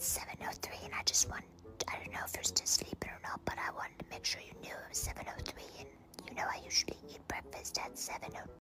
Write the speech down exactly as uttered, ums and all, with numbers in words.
seven oh three, and I just want, I don't know if you're still sleeping or not, but I wanted to make sure you knew it was seven oh three, and you know I usually eat breakfast at seven oh